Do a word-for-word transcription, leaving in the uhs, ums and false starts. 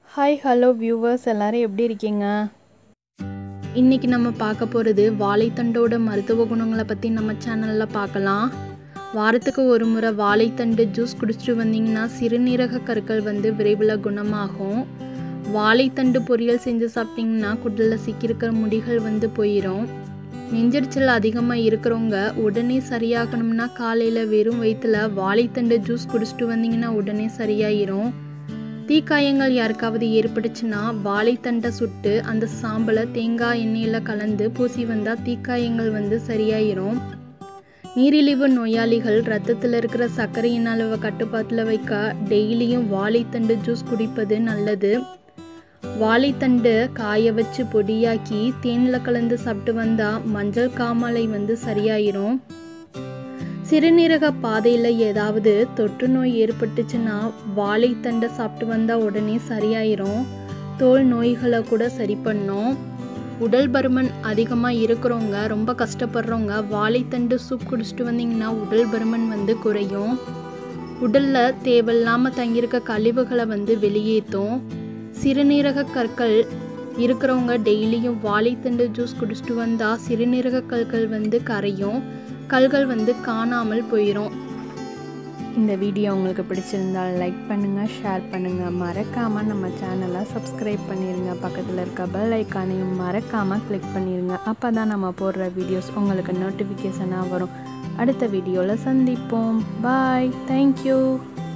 Hi hello viewers எல்லாரும் எப்படி இருக்கீங்க? இன்றைக்கி நம்ம பார்க்க போகிறது வாழைத்தண்டோட மருத்துவ குணங்களை பற்றி நம்ம சேனலில் பார்க்கலாம். வாரத்துக்கு ஒரு முறை வாழைத்தண்டு ஜூஸ் குடிச்சிட்டு வந்தீங்கன்னா சிறுநீரக கற்கள் வந்து விரைவில் குணமாகும். வாழைத்தண்டு பொரியல் செஞ்சு சாப்பிட்டிங்கன்னா குடலில் சிக்கியிருக்கிற முடிகள் வந்து போயிடும். நெஞ்செரிச்சல் அதிகமாக இருக்கிறவங்க உடனே சரியாகணும்னா காலையில் வெறும் வயிற்றில் வாழைத்தண்டு ஜூஸ் குடிச்சிட்டு வந்தீங்கன்னா உடனே சரியாயிரும். தீக்காயங்கள் யாருக்காவது ஏற்பட்டுச்சுன்னா வாழைத்தண்டை சுட்டு அந்த சாம்பலை தேங்காய் எண்ணெயில் கலந்து பூசி வந்தால் தீக்காயங்கள் வந்து சரியாயிரும். நீரிழிவு நோயாளிகள் ரத்தத்தில் இருக்கிற சர்க்கரையின் அளவை கட்டுப்பாட்டில் வைக்க டெய்லியும் வாழைத்தண்டு ஜூஸ் குடிப்பது நல்லது. வாழைத்தண்டு காய வச்சு பொடியாக்கி தேனில் கலந்து சாப்பிட்டு வந்தால் மஞ்சள் காமாலை வந்து சரியாயிரும். சிறுநீரக பாதையில் ஏதாவது தொற்று நோய் ஏற்பட்டுச்சுன்னா வாழைத்தண்டை சாப்பிட்டு வந்தால் உடனே சரியாயிரும். தோல் நோய்களை கூட சரி பண்ணும். உடல் பருமன் அதிகமாக இருக்கிறவங்க ரொம்ப கஷ்டப்படுறவங்க வாழைத்தண்டு சூப் குடிச்சிட்டு வந்தீங்கன்னா உடல் பருமன் வந்து குறையும். உடலில் தேவையில்லாமல் தங்கியிருக்க கழிவுகளை வந்து வெளியேற்றும். சிறுநீரக கற்கள் இருக்கிறவங்க டெய்லியும் வாழைத்தண்டு ஜூஸ் குடிச்சிட்டு வந்தால் சிறுநீரக கற்கள் வந்து கரையும். கல்கள் வந்து காணாமல் போயிடும். இந்த வீடியோ உங்களுக்கு பிடிச்சிருந்தால் லைக் பண்ணுங்கள், ஷேர் பண்ணுங்கள், மறக்காமல் நம்ம சேனலை சப்ஸ்கிரைப் பண்ணிடுங்க. பக்கத்தில் இருக்க பெல் ஐக்கானையும் மறக்காமல் கிளிக் பண்ணிடுங்க. அப்போ தான் நம்ம போடுற வீடியோஸ் உங்களுக்கு நோட்டிஃபிகேஷனாக வரும். அடுத்த வீடியோவில் சந்திப்போம். Bye, thank you.